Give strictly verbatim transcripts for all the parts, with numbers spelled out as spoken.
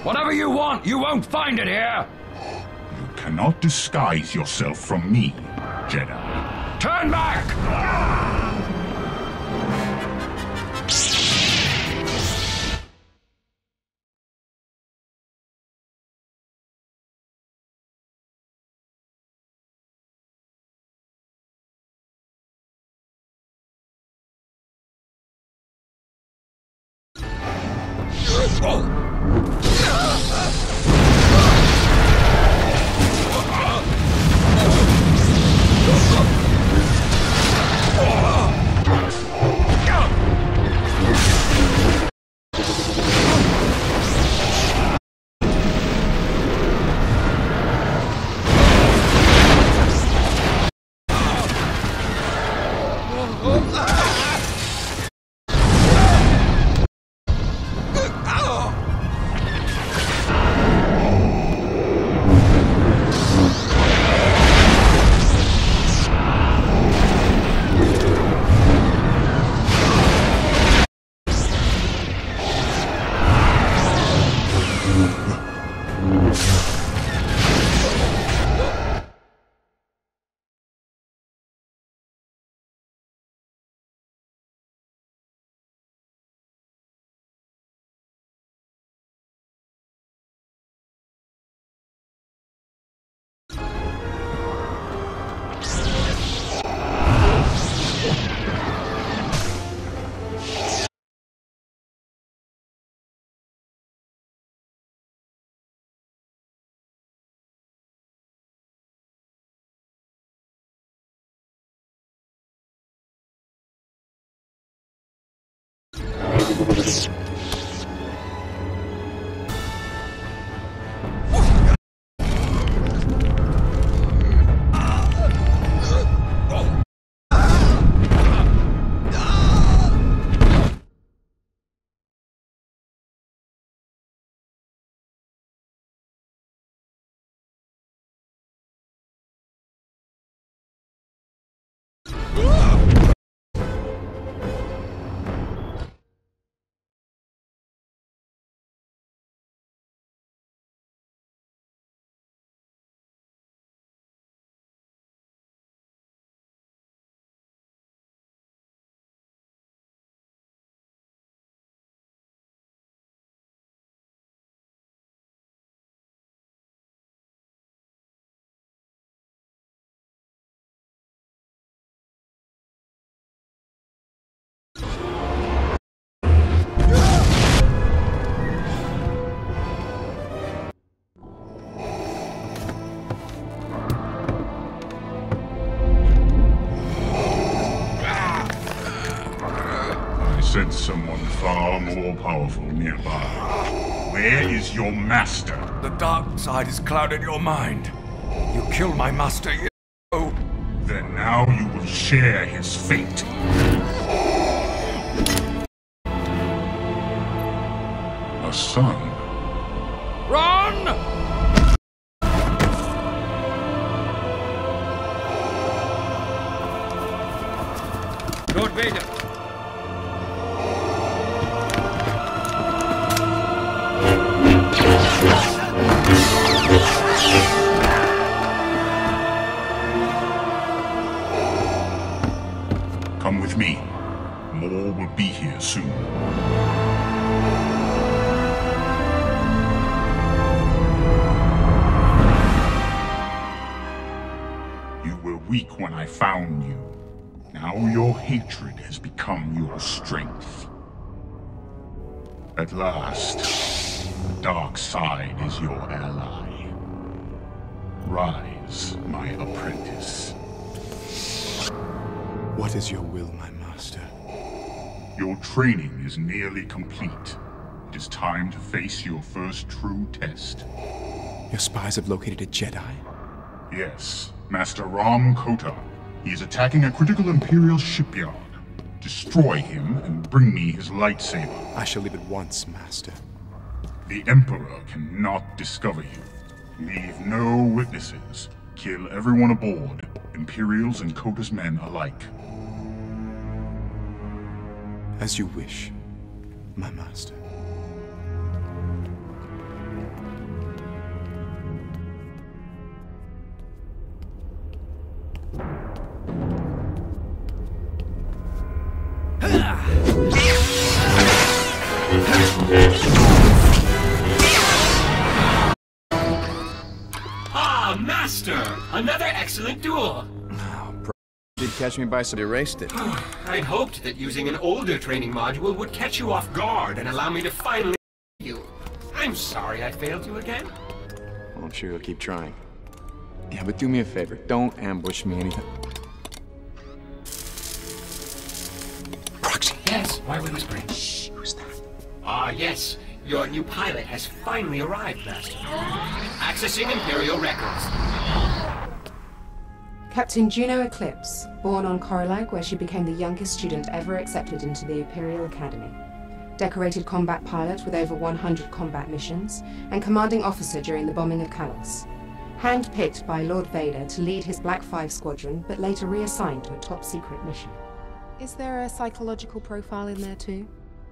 Whatever you want, you won't find it here! You cannot disguise yourself from me, Jedi. Turn back! Sense someone far more powerful nearby. Where is your master? The dark side has clouded your mind. You killed my master, you know. Then now you will share his fate. A son? Run! Lord Vader. Come with me. More will be here soon. You were weak when I found you. Now your hatred has become your strength. At last, the dark side is your ally. Rise, my apprentice. What is your will, my master? Your training is nearly complete. It is time to face your first true test. Your spies have located a Jedi? Yes, Master Ram Kota. He is attacking a critical Imperial shipyard. Destroy him and bring me his lightsaber. I shall leave at once, master. The Emperor cannot discover you. Leave no witnesses. Kill everyone aboard, Imperials and Kota's men alike. As you wish, my master. Ah, Master! Another excellent duel! Did catch me by some erased it. I'd hoped that using an older training module would catch you off guard and allow me to finally you. I'm sorry I failed you again. Well, I'm sure you'll keep trying. Yeah, but do me a favor. Don't ambush me anything. Proxy. Yes, why are we whispering? Shh, who's that? Ah, yes. Your new pilot has finally arrived, Master. Accessing Imperial records. Captain Juno Eclipse, born on Corilag, where she became the youngest student ever accepted into the Imperial Academy. Decorated combat pilot with over one hundred combat missions, and commanding officer during the bombing of Kalos. Hand-picked by Lord Vader to lead his Black Five squadron, but later reassigned to a top-secret mission. Is there a psychological profile in there too?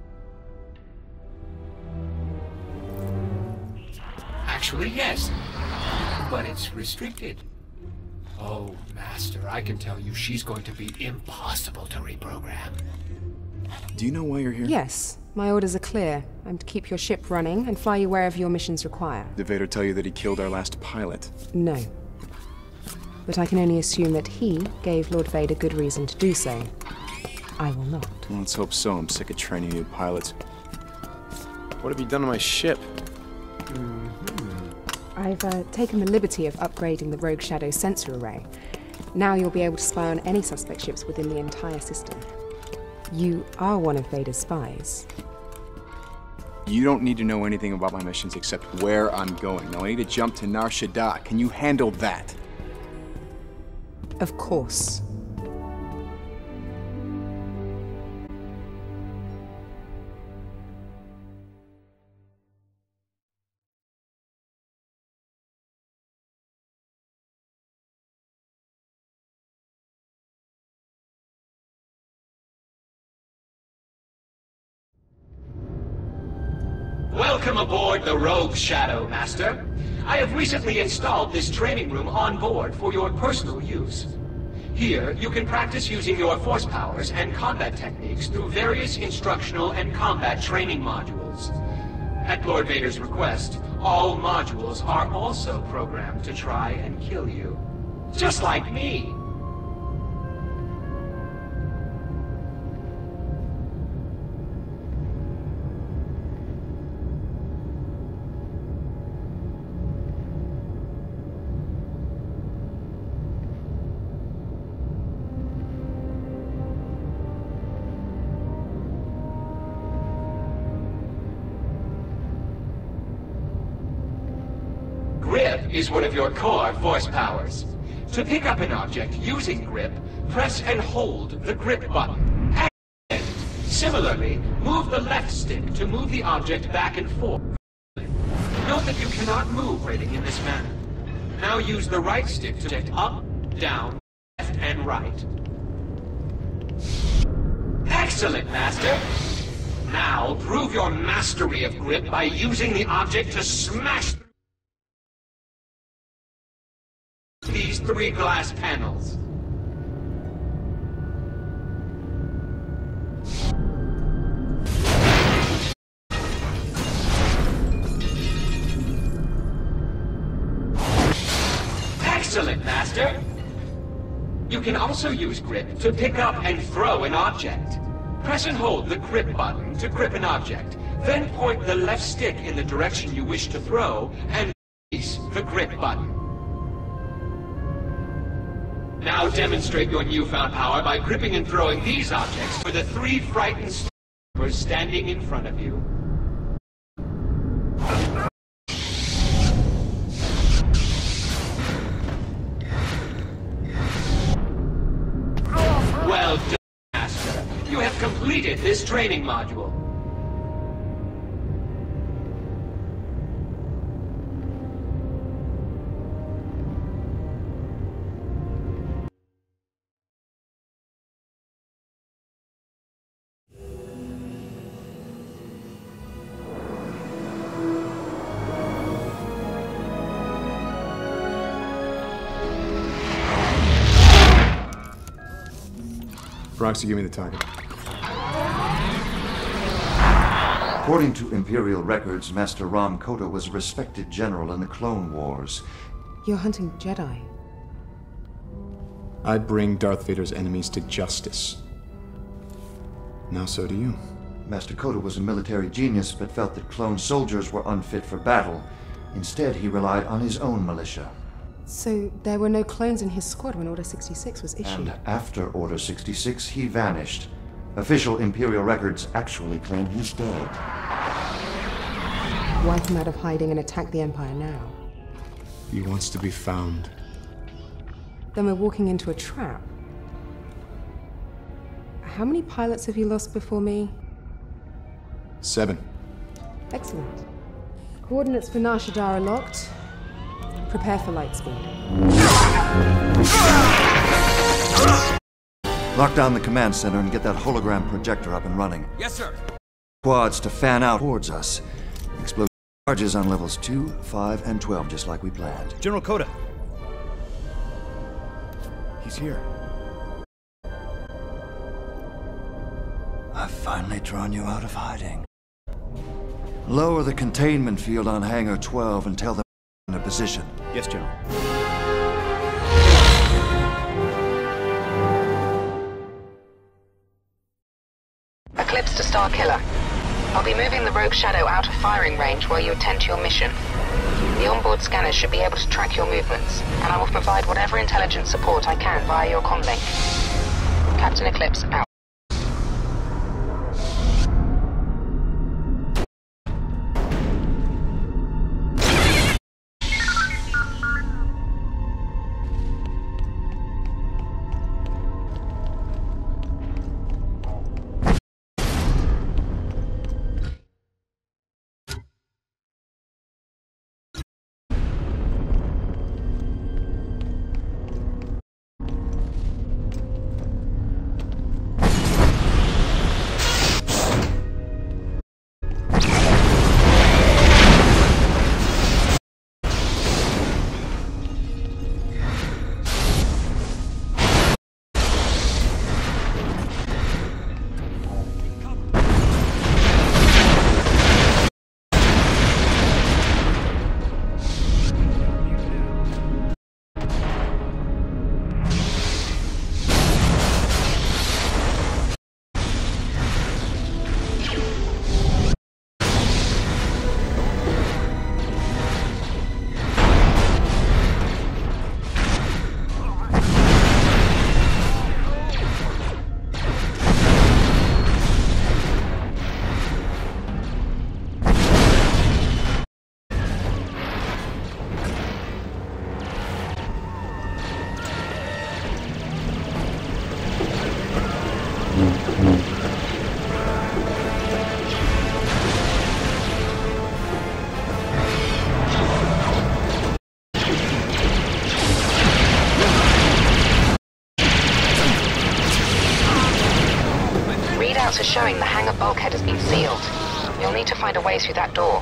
Actually, yes. But it's restricted. Oh, Master, I can tell you she's going to be impossible to reprogram. Do you know why you're here? Yes. My orders are clear. I'm to keep your ship running and fly you wherever your missions require. Did Vader tell you that he killed our last pilot? No. But I can only assume that he gave Lord Vader good reason to do so. I will not. Well, let's hope so. I'm sick of training new pilots. What have you done to my ship? I've uh, taken the liberty of upgrading the Rogue Shadow sensor array. Now you'll be able to spy on any suspect ships within the entire system. You are one of Vader's spies. You don't need to know anything about my missions except where I'm going. Now I need to jump to Nar Shaddaa. Can you handle that? Of course. Welcome aboard the Rogue Shadow, Master. I have recently installed this training room on board for your personal use. Here, you can practice using your force powers and combat techniques through various instructional and combat training modules. At Lord Vader's request, all modules are also programmed to try and kill you. Just like me. Grip is one of your core force powers. To pick up an object using grip, press and hold the grip button. And similarly, move the left stick to move the object back and forth. Note that you cannot move rating in this manner. Now use the right stick to shift up, down, left, and right. Excellent, Master! Now prove your mastery of grip by using the object to smash these three glass panels. Excellent, Master! You can also use grip to pick up and throw an object. Press and hold the grip button to grip an object, then point the left stick in the direction you wish to throw, and release the grip button. Now demonstrate your newfound power by gripping and throwing these objects for the three frightened stormtroopers standing in front of you. Well done, Master. You have completed this training module. Proxy, give me the target. According to Imperial records, Master Ram Kota was a respected general in the Clone Wars. You're hunting Jedi. I bring Darth Vader's enemies to justice. Now so do you. Master Kota was a military genius, but felt that clone soldiers were unfit for battle. Instead, he relied on his own militia. So there were no clones in his squad when Order sixty-six was issued? And after Order sixty-six, he vanished. Official Imperial records actually claim he's dead. Wipe him out of hiding and attack the Empire now. He wants to be found. Then we're walking into a trap. How many pilots have you lost before me? Seven. Excellent. Coordinates for Nar Shaddaa are locked. Prepare for light speed. Lock down the command center and get that hologram projector up and running. Yes, sir. Squads to fan out towards us. Explosive charges on levels two, five, and twelve, just like we planned. General Kota. He's here. I've finally drawn you out of hiding. Lower the containment field on Hangar twelve and tell them in a position. Yes, General. Eclipse to Star Killer. I'll be moving the Rogue Shadow out of firing range while you attend to your mission. The onboard scanners should be able to track your movements, and I will provide whatever intelligence support I can via your comlink. Captain Eclipse out. Readouts are showing the hangar bulkhead has been sealed. You'll need to find a way through that door.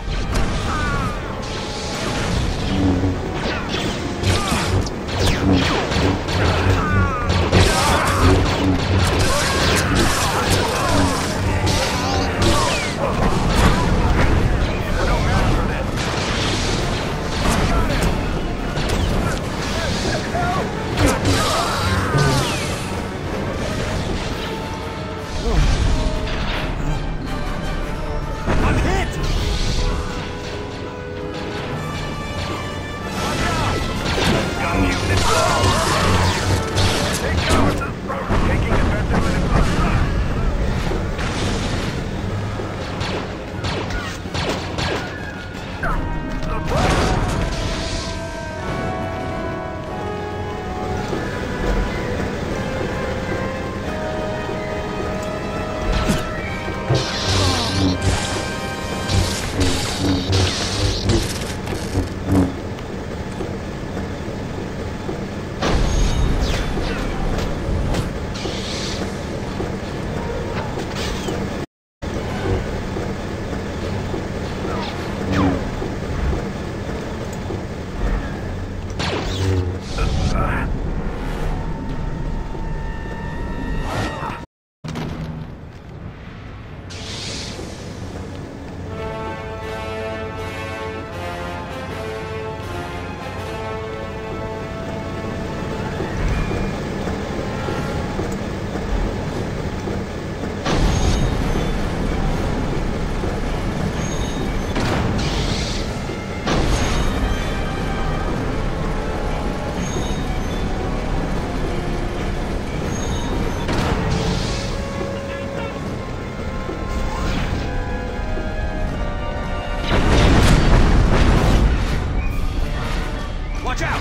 Watch out!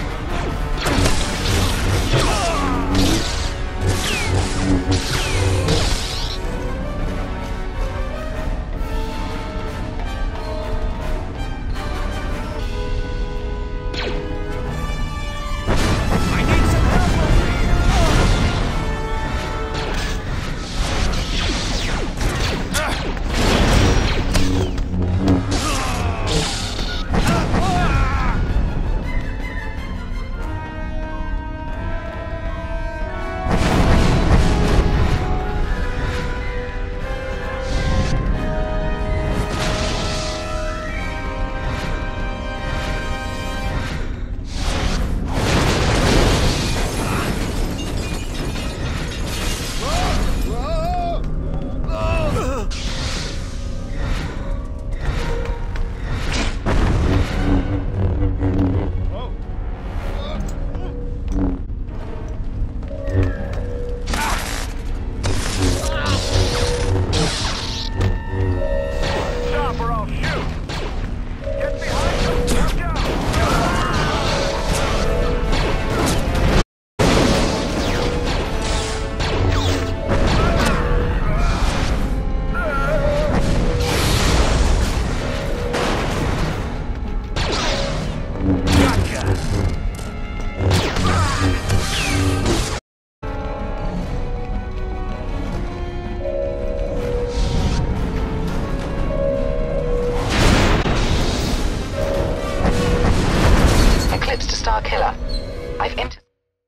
Killer. I've intercepted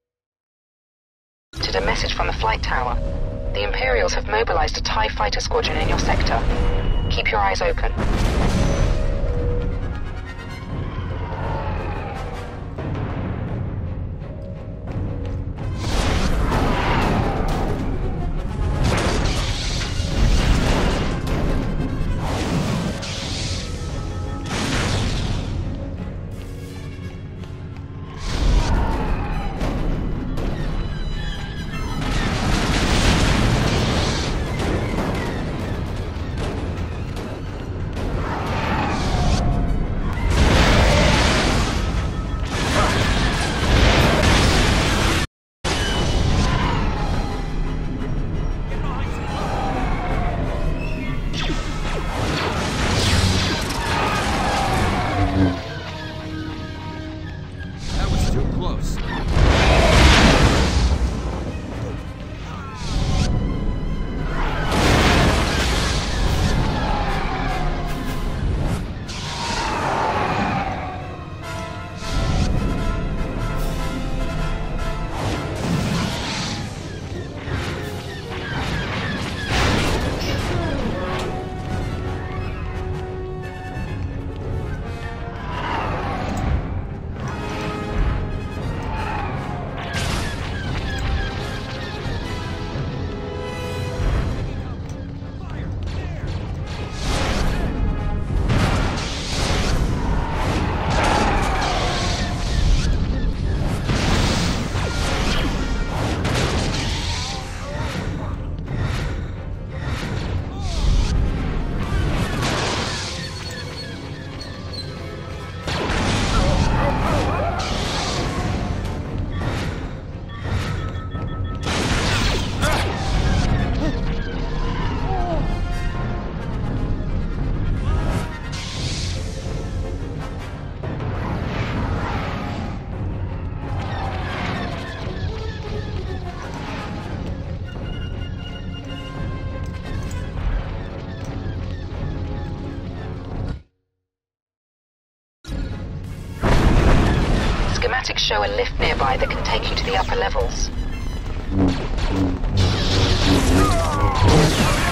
a message from the flight tower. The Imperials have mobilized a TIE fighter squadron in your sector. Keep your eyes open. Schematics show a lift nearby that can take you to the upper levels.